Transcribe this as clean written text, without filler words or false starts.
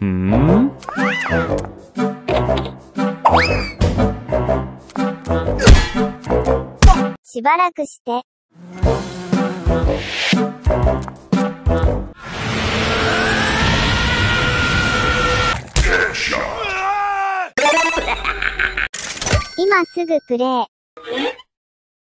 しばらくして。今すぐプレイ。